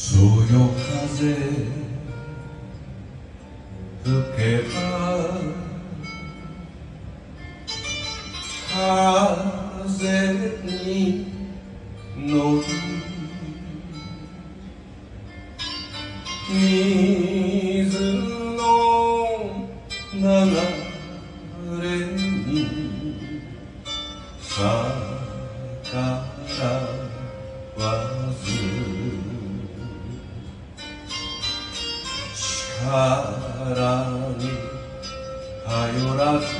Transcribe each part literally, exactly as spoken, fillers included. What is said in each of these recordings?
そよ風吹けば風に乗る水の流れに逆らわず力に頼らず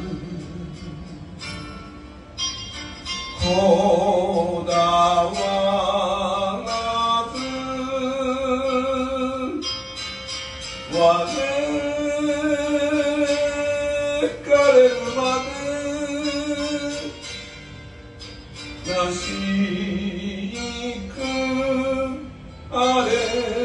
こだわらず我かれるまでなしくあれ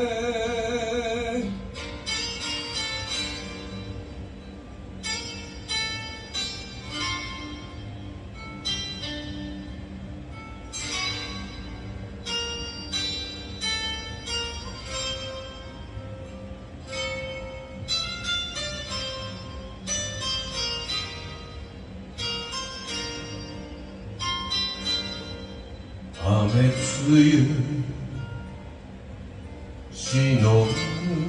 雨露しのぶ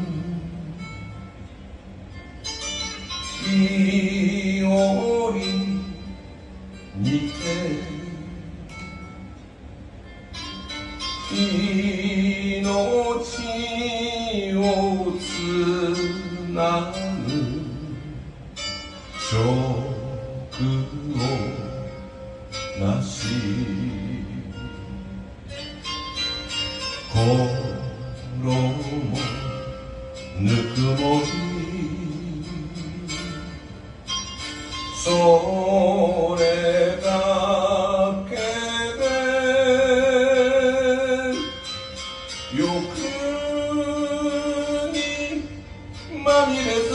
いおりにて命をつなぐ食をなし心もぬくもりそれだけで欲にまみれず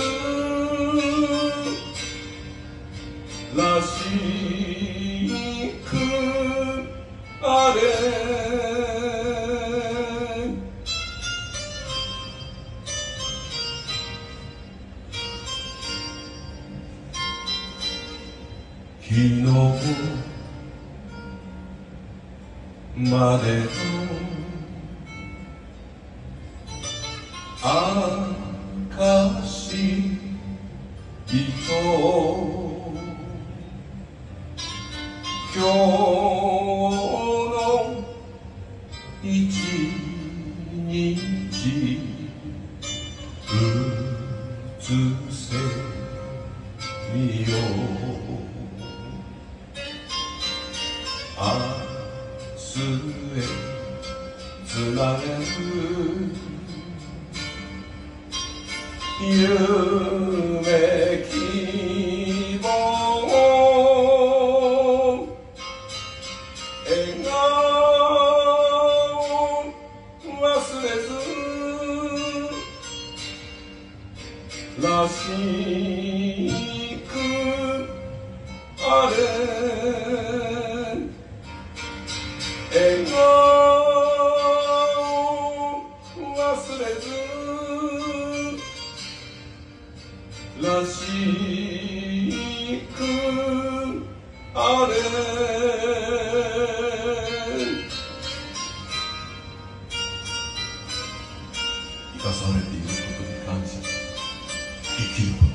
らしくあれ昨日までの証人今日の一日移せみよう明日へつなげる夢希望笑顔忘れずらしくあれ笑顔忘れずらしくあれ生かされていることに感謝し生きる